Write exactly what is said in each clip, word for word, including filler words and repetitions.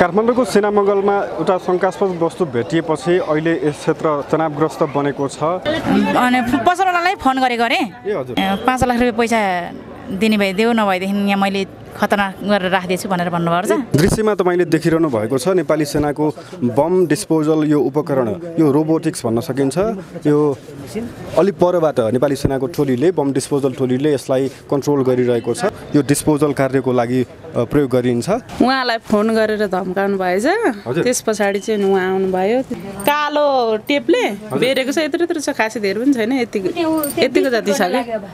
काठमाडौँको सेनामङ्गलमा एउटा शङ्कास्पद वस्तु भेटिएपछि अहिले यस क्षेत्र तनावग्रस्त बनेको छ। अनि पसलवालालाई फोन गरेको अरे ए हजुर पाँच लाख रुपियाँ पैसा दिने भए देऊ नभएदेखि यहाँ मैले खतरनाक गरेर राखिदिएछु भनेर भन्नुभएको छ। दृश्यमा तपाईँले देखिरहनु भएको छ नेपाली सेनाको बम डिस्पोजल यो उपकरण यो रोबोटिक्स भन्न सकिन्छ। यो अलि परबाट नेपाली सेनाको टोलीले बम डिस्पोजल टोलीले यसलाई कन्ट्रोल गरिरहेको छ। यो डिस्पोजल कार्यको लागि प्रयोग गरिन्छ। उहाँलाई फोन गरेर धम्काउनु भएछ। त्यस पछाडि चाहिँ उहाँ आउनुभयो। कालो टेपले बेरेको छ, यत्रो यत्रो छ, खासै धेरै पनि छैन, यतिको यतिको जति छ क्या।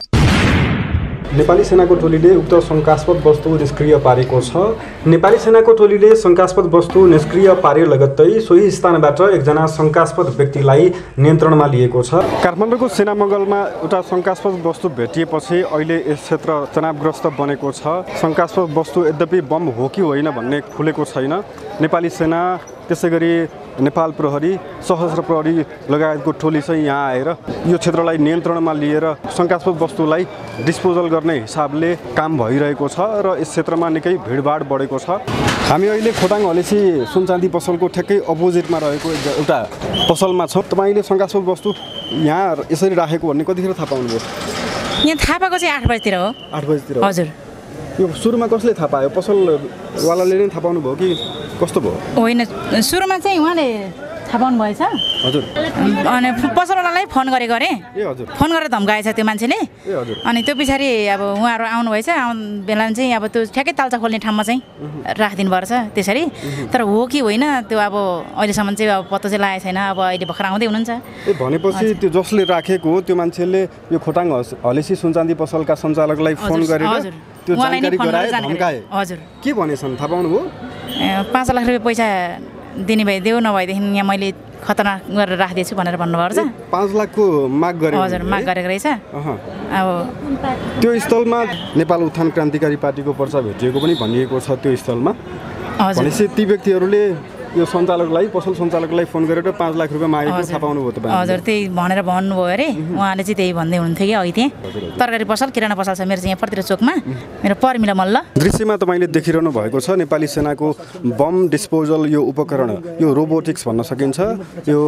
नेपाली सेनाको टोलीले उक्त शङ्कास्पद वस्तु निष्क्रिय पारेको छ। नेपाली सेनाको टोलीले शङ्कास्पद वस्तु निष्क्रिय पारे लगत्तै सोही स्थानबाट एकजना शङ्कास्पद व्यक्तिलाई नियन्त्रणमा लिएको छ। काठमाडौँको सेनामङ्गलमा एउटा शङ्कास्पद वस्तु भेटिएपछि अहिले यस क्षेत्र तनावग्रस्त बनेको छ। शङ्कास्पद वस्तु यद्यपि बम हो कि होइन भन्ने खुलेको छैन। नेपाली सेना त्यसै गरी नेपाल प्रहरी सशस्त्र प्रहरी लगायतको टोली चाहिँ यहाँ आएर यो क्षेत्रलाई नियन्त्रणमा लिएर शङ्कास्पद वस्तुलाई डिस्पोजल गर्ने हिसाबले काम भइरहेको छ र यस क्षेत्रमा निकै भिडभाड बढेको छ। हामी अहिले खोटाङ हलेसी सुनचाँदी पसलको ठ्याक्कै अपोजिटमा रहेको एउटा पसलमा छौँ। तपाईँले शङ्कास्पद वस्तु यहाँ यसरी राखेको भन्ने कतिखेर थाहा पाउनुभयो? यहाँ थाहा पाएको चाहिँ आठ बजीतिर हो। आठ बजीतिर हजुर। यो सुरुमा कसले थाहा पायो? पसलवालाले नै थाहा पाउनुभयो कि कस्तो भयो? होइन, सुरुमा चाहिँ उहाँले थाहा पाउनु भएछ। हजुर। अनि पसलवालालाई फोन गरेको अरे ए हजुर फोन गरेर धम्काएछ त्यो मान्छेले। ए हजुर। अनि त्यो पछाडि अब उहाँहरू आउनुभएछ। आउनु बेलामा चाहिँ अब त्यो ठ्याक्कै तालचा खोल्ने ठाउँमा चाहिँ राखिदिनु पर्छ त्यसरी। तर हो कि होइन त्यो अब अहिलेसम्म चाहिँ अब पत्तो चाहिँ लागेको छैन। अब अहिले भर्खर आउँदै हुनुहुन्छ। ए भनेपछि त्यो जसले राखेको हो त्यो मान्छेले यो खोटाङ हलेसी सुनचाँदी पसलका सञ्चालकलाई फोन गरेर त्यो जानकारी गराए, धम्काए। हजुर। के भनेछन् थाहा पाउनुभयो? पाँच लाख रुपियाँ पैसा दिने भए देऊ नभएदेखि यहाँ मैले खतरनाक गरेर राखिदिएछु भनेर भन्नुभएको छ। पाँच लाखको माग गरे? हजुर, माग गरेको रहेछ। अब त्यो स्थलमा नेपाल उत्थान क्रान्तिकारी पार्टीको पर्चा भेटिएको पनि भनिएको छ त्यो स्थलमा। भनेपछि ती व्यक्तिहरूले यो सञ्चालकलाई पसल सञ्चालकलाई फोन गरेर पाँच लाख रुपियाँ मागेको थाहा पाउनुभयो तपाईँ? हजुर, त्यही भनेर भन्नुभयो अरे। उहाँले चाहिँ त्यही भन्दै हुनुहुन्थ्यो कि अघि त्यहाँ तरकारी पसल किराना पसल छ मेरो चाहिँ यहाँ पर्तिर चोकमा, मेरो पर्मिला मल्ल। दृश्यमा तपाईँले देखिरहनु भएको छ नेपाली सेनाको बम डिस्पोजल यो उपकरण यो रोबोटिक्स भन्न सकिन्छ। यो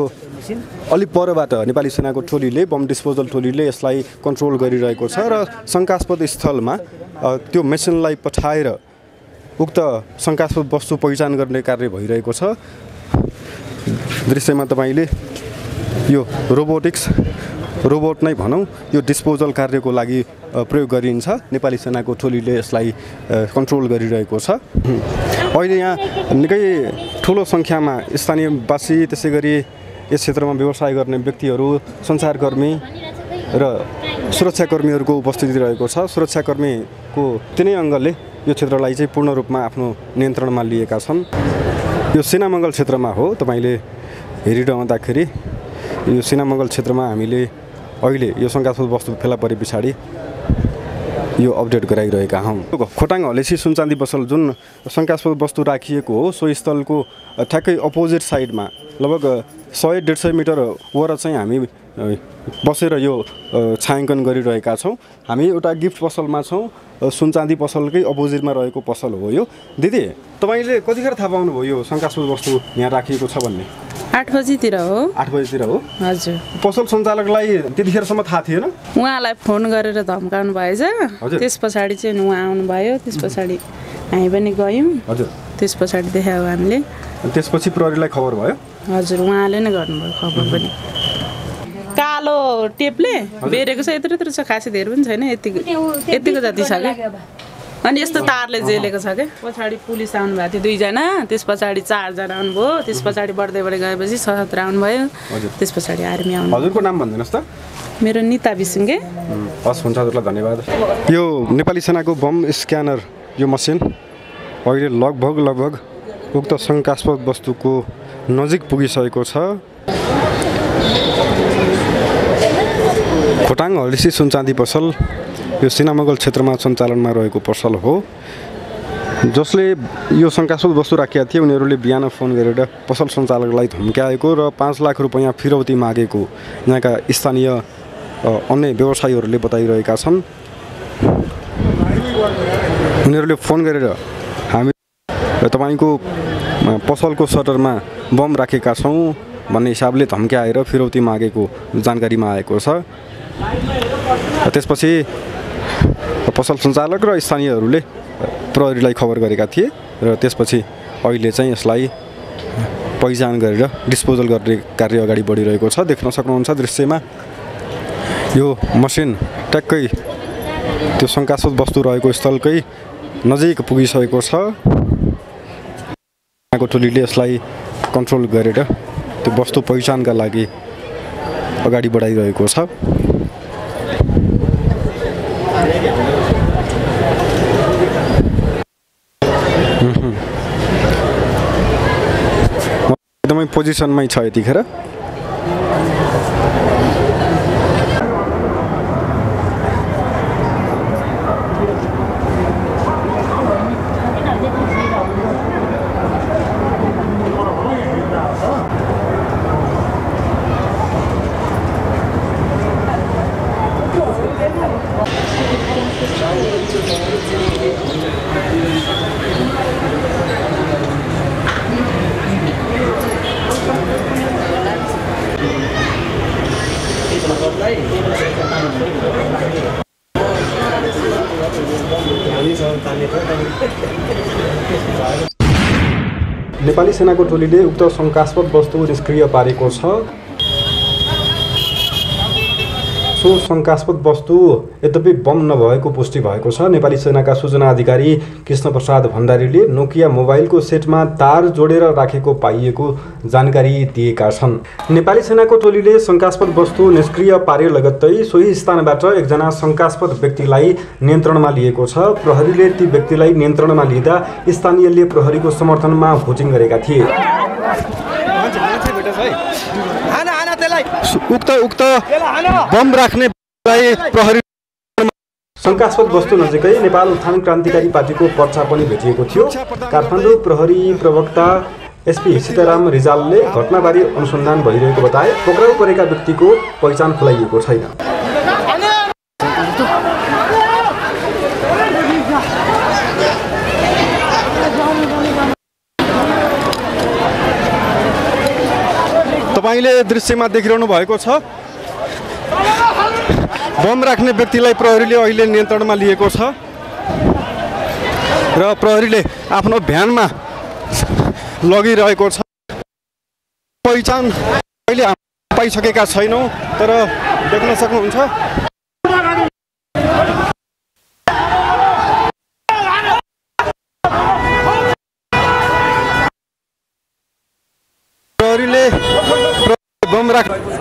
अलि परबाट नेपाली सेनाको टोलीले बम डिस्पोजल टोलीले यसलाई कन्ट्रोल गरिरहेको छ र शङ्कास्पद स्थलमा त्यो मेसिनलाई पठाएर उक्त शङ्कास्पद वस्तु पहिचान गर्ने कार्य भइरहेको छ। दृश्यमा तपाईँले यो रोबोटिक्स रोबोट नै भनौँ यो डिस्पोजल कार्यको लागि प्रयोग गरिन्छ। नेपाली सेनाको टोलीले यसलाई कन्ट्रोल गरिरहेको छ। अहिले यहाँ निकै ठुलो सङ्ख्यामा स्थानीयवासी त्यसै गरी यस क्षेत्रमा व्यवसाय गर्ने व्यक्तिहरू, सञ्चारकर्मी र सुरक्षाकर्मीहरूको उपस्थिति रहेको छ। सुरक्षाकर्मीको तिनै अङ्गले यो क्षेत्रलाई चाहिँ पूर्ण रूपमा आफ्नो नियन्त्रणमा लिएका छन्। यो सेनामङ्गल क्षेत्रमा हो। तपाईँले हेरिरहँदाखेरि यो सेनामङ्गल क्षेत्रमा हामीले अहिले यो शङ्कास्पद वस्तु फेला परे पछाडि यो अपडेट गराइरहेका हौँ। खोटाङ हलेसी सुनचाँदी पसल जुन शङ्कास्पद वस्तु राखिएको हो सो स्थलको ठ्याक्कै अपोजिट साइडमा लगभग सय डेढ सय मिटर वर चाहिँ हामी बसेर यो छायाङ्कन गरिरहेका छौँ। हामी एउटा गिफ्ट पसलमा छौँ। सुनचाँदी पसलकै अपोजिटमा रहेको पसल हो यो। दिदी, तपाईँले कतिखेर थाहा पाउनुभयो यो शङ्कास्पद वस्तु यहाँ राखिएको छ भन्ने? आठ बजीतिर हो। आठ बजीतिर हो? हजुर। पसल सञ्चालकलाई त्यतिखेरसम्म थाहा थिएन? उहाँलाई फोन गरेर धम्काउनु भएछ। त्यस पछाडि चाहिँ उहाँ आउनुभयो। त्यस पछाडि हामी पनि गयौँ। हजुर। त्यस पछाडि देखायो हामीले। त्यसपछि प्रहरीलाई खबर भयो? हजुर, उहाँले नै गर्नुभयो खबर पनि। कालो टेपले बेरेको छ, यत्रो यत्रो छ, खासै धेरै पनि छैन, यतिको यतिको जति छ क्या। अनि यस्तो तारले जेलेको छ क्या। पछाडि पुलिस आउनुभएको थियो दुईजना, त्यस पछाडि चारजना आउनुभयो। त्यस पछाडि बढ्दै बढ्दै गएपछि सशस्त्र आउनुभयो। त्यस पछाडि आर्मी आउनु। हजुरको नाम भनिदिनुहोस् त? मेरो निता बिसुङ्गे। हस्, हुन्छ हजुरलाई धन्यवाद। यो नेपाली सेनाको बम स्क्यानर यो मसिन अहिले लगभग लगभग उक्त शङ्कास्पद वस्तुको नजिक पुगिसकेको छ। खोटाङ हलेसी सुनचाँदी पसल यो सेनामङ्गल क्षेत्रमा सञ्चालनमा रहेको पसल हो। जसले यो शङ्कास्पद वस्तु राखेका थिए उनीहरूले बिहान फोन गरेर पसल सञ्चालकलाई धम्काएको र पाँच लाख रुपियाँ फिरौती मागेको यहाँका स्थानीय अन्य व्यवसायीहरूले बताइरहेका छन्। उनीहरूले फोन गरेर हामी तपाईँको पसलको सटरमा बम राखेका छौँ भन्ने हिसाबले धम्क्याएर फिरौती मागेको जानकारीमा आएको छ। त्यसपछि पसल सञ्चालक र स्थानीयहरूले प्रहरीलाई खबर गरेका थिए र त्यसपछि अहिले चाहिँ यसलाई पहिचान गरेर डिस्पोजल गर्ने कार्य अगाडि बढिरहेको छ। देख्न सक्नुहुन्छ दृश्यमा यो मसिन ट्याक्कै त्यो शङ्कास्पद वस्तु रहेको स्थलकै नजिक पुगिसकेको छ। को टोलीले यसलाई कन्ट्रोल गरेर त्यो वस्तु पहिचानका लागि अगाडि बढाइरहेको छ। एकदमै पोजिसनमै छ यतिखेर। नेपाली सेनाको टोलीले उक्त शङ्कास्पद वस्तु निष्क्रिय पारेको छ। सो शङ्कास्पद वस्तु यद्यपि बम नभएको पुष्टि भएको छ। नेपाली सेनाका सूचना अधिकारी कृष्ण प्रसाद भण्डारीले नोकिया मोबाइलको सेटमा तार जोडेर राखेको पाइएको जानकारी दिएका छन्। नेपाली सेनाको टोलीले शङ्कास्पद वस्तु निष्क्रिय पारे लगत्तै सोही स्थानबाट एकजना शङ्कास्पद व्यक्तिलाई नियन्त्रणमा लिएको छ। प्रहरीले ती व्यक्तिलाई नियन्त्रणमा लिँदा स्थानीयले प्रहरीको समर्थनमा भोटिङ गरेका थिए। उक्त उक्त बम राख्ने प्रहरी शङ्कास्पद वस्तु नजिकै नेपाल उत्थान क्रान्तिकारी पार्टीको पर्चा पनि भेटिएको थियो। काठमाडौँ प्रहरी प्रवक्ता एसपी सीताराम रिजालले घटनाबारे अनुसन्धान भइरहेको बताए। पक्राउ परेका व्यक्तिको पहिचान खुलाइएको छैन। तपाईले दृश्यमा देखिरहनु भएको छ बम राख्ने व्यक्तिलाई प्रहरीले अहिले नियन्त्रणमा लिएको छ र प्रहरीले आफ्नो भ्यानमा लगिरहेको छ। पहिचान अहिले पाइसकेका छैनौँ तर देख्न सक्नुहुन्छ प्रहरीले बम राख